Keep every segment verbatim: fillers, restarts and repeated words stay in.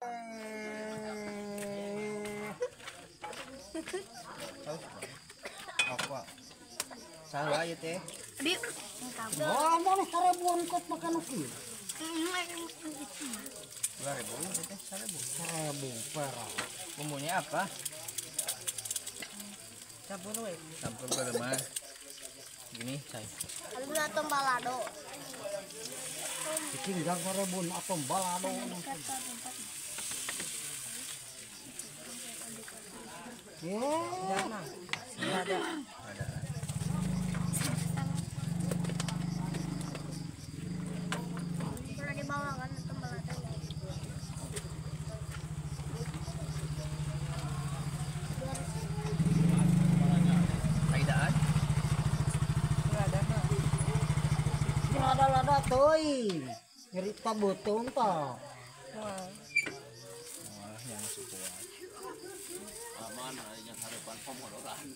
Apa? Salah aja teh. Di. Oh, mau seribuan kot makan uki. Dua ribu teh, seribu. Seribu perak. Bumbunya apa? Campur we. Campur berlemah. Gini, say. Gula atau balado. Tinggal seribuan atau balado. Ya, Ada. Ada. Kalau di bawah kan atau balado. Kaidaan. lada-lada toy. Nyerita botong toh. Wah, yang sebuah. Aman, yang harapan pomodoran.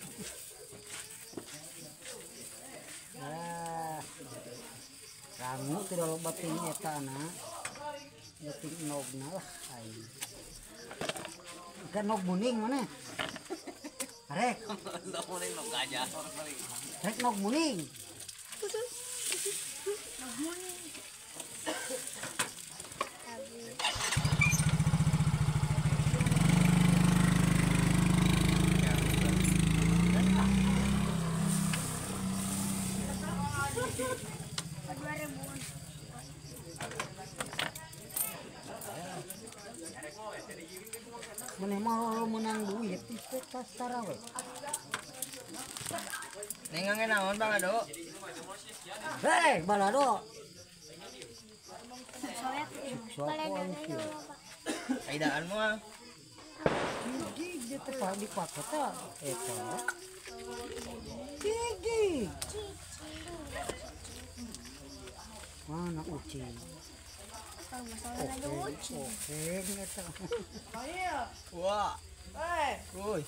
Ya. Rangu tidak loba ting eta na. Ya ting nogna lah ai. Kan nog muning mana? Arek. Nog muning nog gajah. Rek nog muning. Mana mau menang duit itu pasar we. Nengange naon Bang Ado? Hei, balado. Soalnya Kaidaan mah. Gigi dia tepat di pakai ta. Eta. Gigi. Mana ucing? Oke, oke, eta. Wah. Eh, Wuih.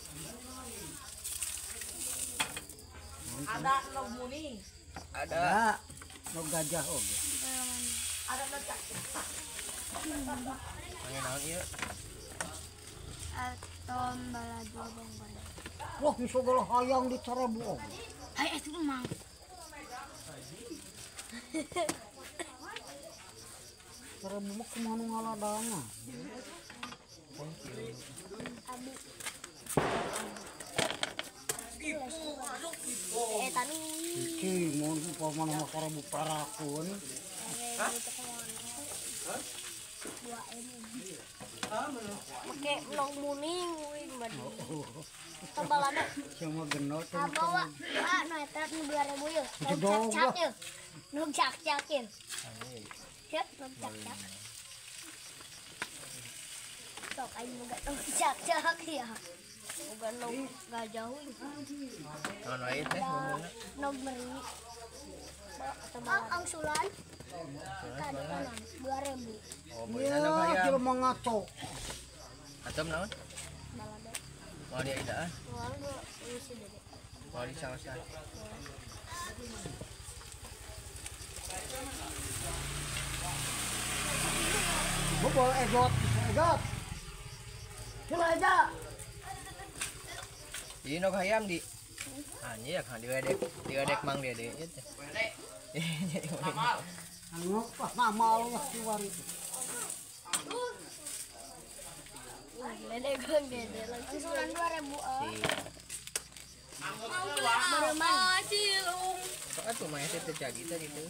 ada nog muning, Ada. Ada. Nog gajah oge. ada lecak. Pengen naon ieu? atau balado bang balado. Wah, bisa galah hayang di Cerebu oge. Hai itu emang. Cerebu mah kumaha ngaladana. Abi. Eh tadi. Iki mau upamana mah Cerebu parakun. Dua ini. Pakai long muning, wing badi. Tambal ada. Sama genot. Bawa, ah, no eta nu dua ribu yuk. Itu Nu dong, cak Bang. yuk. Nu cak cakin. Cek, nu cak cak. Sok aing boga nu cak cak ya. Boga nu gajah we. Naon wae teh bumbunya? Nu meri. Ang angsulan. Tadi kanan dua ribu. Oh, beuna na Ya, hayam. jelema ngaco. Atom naon? Balado. Mau dia idaan? Wal gua isi dede. Mau disaosan. Bobol egot, egot. Coba aja. Di nog hayam di. Anjir, kan diledek, diledek mang dia deh. Gitu. Anu pas nama lu keluar itu. Gede gede gede. Angsulan dua ribu. Si. Bereman. Cilung. Sok atuh mah teh teh jadi teh gitu.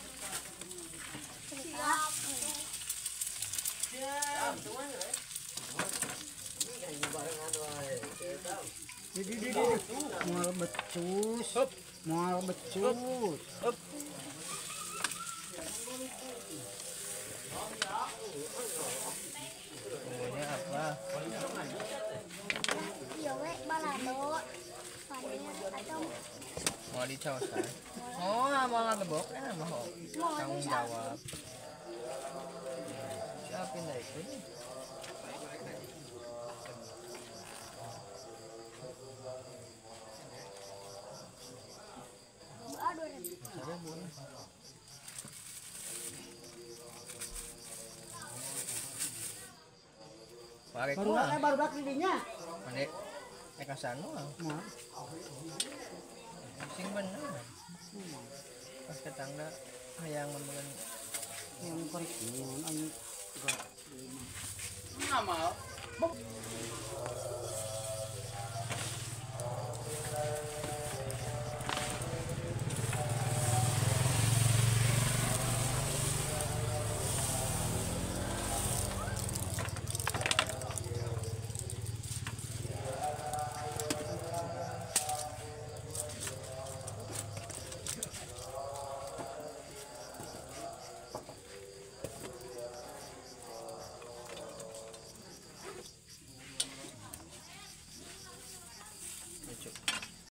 Di di di di. Mual becus. Mual becus. Hup. Bumbunya apa? Iya we balado. Paling atau Mau dicaosan. Oh, mau ngebok nah mau. Tanggung jawab. Siapin dah itu. dua ribu. Seribu. Pare Baru ko eh ah. baru dak didinya. Mane. Eh kasano ah. Nah, Sing bener. Pas ketangga hayang membeun yang korek ini ang Nama.